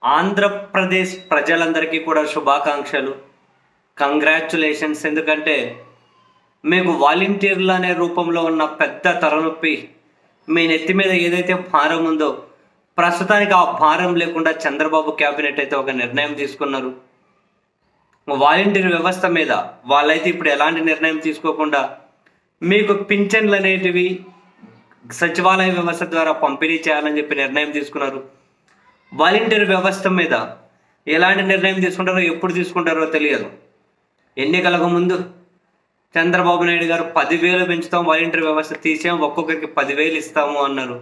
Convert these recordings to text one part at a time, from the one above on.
ఆంధ్రప్రదేశ్ ప్రజలందరికీ కూడా శుభాకాంక్షలు. కంగ్రాచ్యులేషన్స్. ఎందుకంటే మీకు వాలంటీర్లు అనే రూపంలో ఉన్న పెద్ద తలనొప్పి మీ నెత్తి మీద ఏదైతే భారం ఉందో ప్రస్తుతానికి ఆ భారం లేకుండా చంద్రబాబు క్యాబినెట్ అయితే ఒక నిర్ణయం తీసుకున్నారు. వాలంటీర్ వ్యవస్థ మీద వాళ్ళైతే ఇప్పుడు ఎలాంటి నిర్ణయం తీసుకోకుండా మీకు పింఛన్లు అనేటివి సచివాలయ వ్యవస్థ ద్వారా పంపిణీ చేయాలని చెప్పి నిర్ణయం తీసుకున్నారు. వాలంటీర్ వ్యవస్థ మీద ఎలాంటి నిర్ణయం తీసుకుంటారో ఎప్పుడు తీసుకుంటారో తెలియదు. ఎన్నికలకు ముందు చంద్రబాబు నాయుడు గారు 10,000 పెంచుతాం, వాలంటీర్ వ్యవస్థ తీసాం, ఒక్కొక్కరికి 10,000 ఇస్తాము అన్నారు.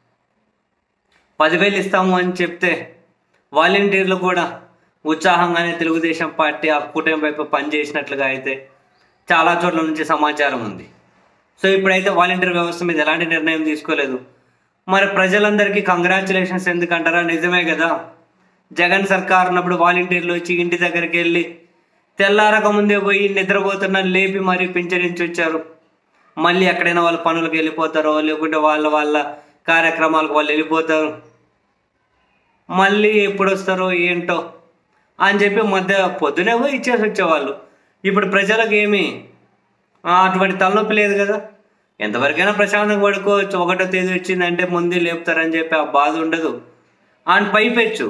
10,000 ఇస్తాము అని చెప్తే వాలంటీర్లు కూడా ఉత్సాహంగానే తెలుగుదేశం పార్టీ ఆ కూటమి వైపు పనిచేసినట్లుగా అయితే చాలా చోట్ల నుంచి సమాచారం ఉంది. సో ఇప్పుడైతే వాలంటీర్ వ్యవస్థ మీద ఎలాంటి నిర్ణయం తీసుకోలేదు. మరి ప్రజలందరికీ కంగ్రాచులేషన్స్ ఎందుకంటారా? నిజమే కదా. జగన్ సర్కార్ ఉన్నప్పుడు వాలంటీర్లు వచ్చి ఇంటి దగ్గరికి వెళ్ళి తెల్లారక ముందే పోయి నిద్రపోతున్న లేపి మరీ పింఛనించి వచ్చారు. మళ్ళీ ఎక్కడైనా వాళ్ళ పనులకు వెళ్ళిపోతారో లేకుంటే వాళ్ళ కార్యక్రమాలకు వాళ్ళు వెళ్ళిపోతారు. మళ్ళీ ఎప్పుడు వస్తారో ఏంటో అని చెప్పి మధ్య పొద్దునే పోయి ఇచ్చేసి వచ్చేవాళ్ళు. ఇప్పుడు ప్రజలకు ఏమి అటువంటి తలనొప్పి లేదు కదా. ఎంతవరకైనా ప్రశాంతంగా పడుకోవచ్చు. 1వ తేదీ వచ్చిందంటే ముందే లేపుతారని చెప్పి ఆ బాధ ఉండదు. అండ్ పైపెచ్చు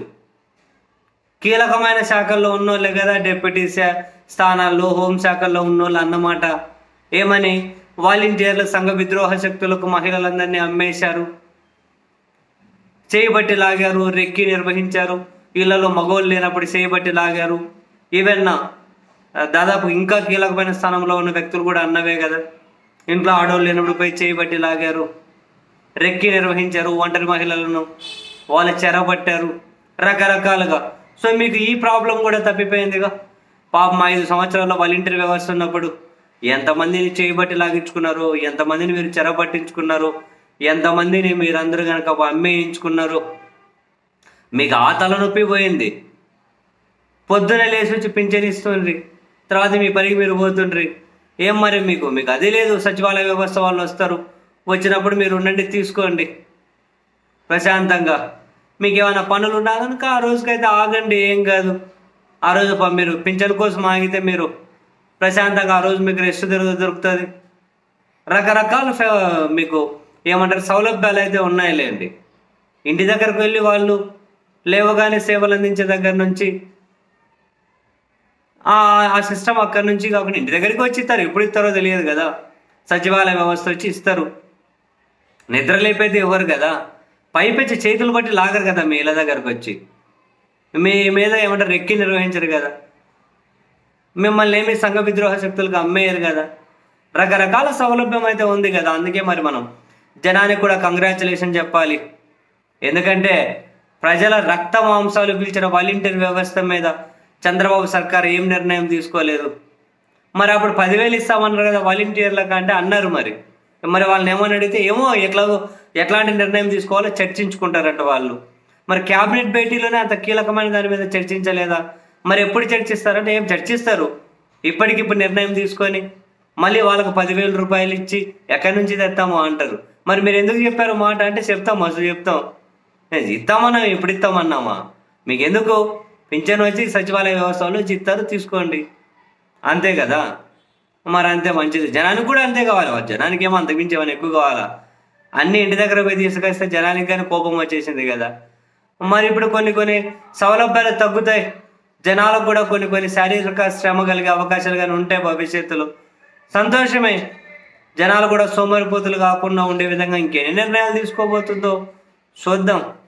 కీలకమైన శాఖల్లో ఉన్నోళ్ళే కదా డిప్యూటీ స్థానాల్లో, హోంశాఖల్లో ఉన్నోళ్ళు అన్నమాట. ఏమని వాలంటీర్ల సంఘ విద్రోహ శక్తులకు మహిళలందరినీ అమ్మేశారు, చేయబట్టి లాగారు, రెక్కి నిర్వహించారు, ఇళ్లలో మగవాళ్ళు లేనప్పుడు చేయబట్టి లాగారు. ఈవెన్ దాదాపు ఇంకా కీలకమైన స్థానంలో ఉన్న వ్యక్తులు కూడా అన్నవే కదా. ఇంట్లో ఆడవాళ్ళు లేనప్పుడు పోయి చేయబట్టి లాగారు, రెక్కి నిర్వహించారు, ఒంటరి మహిళలను వాళ్ళు చెరబట్టారు రకరకాలుగా. సో మీకు ఈ ప్రాబ్లం కూడా తప్పిపోయిందిగా. పాపం 5 సంవత్సరాల్లో వాలంటీర్ వ్యవస్థ ఉన్నప్పుడు ఎంతమందిని చేయబట్టి లాగించుకున్నారు, ఎంతమందిని మీరు చెరబట్టించుకున్నారు, ఎంతమందిని మీరందరూ కనుక అమ్మేయించుకున్నారు. మీకు ఆ తలనొప్పి పోయింది. పొద్దున లేచి వచ్చి పింఛన్ ఇస్తుండ్రి, తర్వాత మీ పనికి మీరు పోతుండ్రి. ఏం మరి మీకు అది లేదు. సచివాలయ వ్యవస్థ వాళ్ళు వస్తారు, వచ్చినప్పుడు మీరు ఉండండి, తీసుకోండి ప్రశాంతంగా. మీకు ఏమైనా పనులు ఉన్నా కనుక ఆ రోజుకైతే ఆగండి, ఏం కాదు. ఆ రోజు మీరు పింఛన్ కోసం ఆగితే మీరు ప్రశాంతంగా ఆ రోజు మీకు రెస్ట్ దొరుకుతుంది. రకరకాల మీకు ఏమంటారు సౌలభ్యాలు అయితే ఉన్నాయిలేండి. ఇంటి దగ్గరకు వెళ్ళి వాళ్ళు లేవగానే సేవలు అందించే దగ్గర నుంచి ఆ సిస్టమ్ అక్కడి నుంచి కాకుండా ఇంటి దగ్గరికి వచ్చి ఇస్తారు. ఎప్పుడు ఇస్తారో తెలియదు కదా. సచివాలయ వ్యవస్థ వచ్చి ఇస్తారు. నిద్ర లేపేది ఎవరు కదా. పైపెచ్చి చేతులు బట్టి లాగరు కదా మీ ఇళ్ళ దగ్గరకు వచ్చి. మీ మీద ఏమంటారు రెక్కి నిర్వహించరు కదా. మిమ్మల్ని ఏమి సంఘ విద్రోహ శక్తులకు అమ్మేయరు కదా. రకరకాల సౌలభ్యం అయితే ఉంది కదా. అందుకే మరి మనం జనానికి కూడా కంగ్రాచులేషన్ చెప్పాలి. ఎందుకంటే ప్రజల రక్త మాంసాలు పీల్చిన వాలంటీర్ వ్యవస్థ మీద చంద్రబాబు సర్కార్ ఏం నిర్ణయం తీసుకోలేదు. మరి అప్పుడు 10,000 ఇస్తామన్నారు కదా వాలంటీర్లకు అంటే అన్నారు. మరి వాళ్ళని ఏమని అడిగితే ఏమో ఎట్లాంటి నిర్ణయం తీసుకోవాలో చర్చించుకుంటారట వాళ్ళు. మరి క్యాబినెట్ భేటీలోనే అంత కీలకమైన దాని మీద చర్చించలేదా? మరి ఎప్పుడు చర్చిస్తారంటే ఏం చర్చిస్తారు. ఇప్పటికిప్పుడు నిర్ణయం తీసుకొని మళ్ళీ వాళ్ళకు 10,000 రూపాయలు ఇచ్చి ఎక్కడి నుంచి తెస్తామో అంటారు. మరి మీరు ఎందుకు చెప్పారు మాట అంటే చెప్తాం, మస్తు చెప్తాం. ఇస్తామన్నా ఎప్పుడు ఇస్తామన్నామా? మీకు ఎందుకు? పింఛన్ వచ్చి సచివాలయ వ్యవస్థలో ఇస్తారు, తీసుకోండి, అంతే కదా. మరి అంతే మంచిది. జనానికి కూడా అంతే కావాలి. జనానికి ఏమో అంతకుమించి ఏమైనా ఎక్కువ కావాలా? అన్ని ఇంటి దగ్గర పోయి తీసుకొస్తే జనానికి కానీ కోపం వచ్చేసింది కదా. మరి ఇప్పుడు కొన్ని సౌలభ్యాలు తగ్గుతాయి. జనాలకు కూడా కొన్ని శారీరక శ్రమ కలిగే అవకాశాలు కానీ ఉంటాయి భవిష్యత్తులో. సంతోషమే. జనాలు కూడా సోమరిపోతులు కాకుండా ఉండే విధంగా ఇంకెన్ని నిర్ణయాలు తీసుకోబోతుందో చూద్దాం.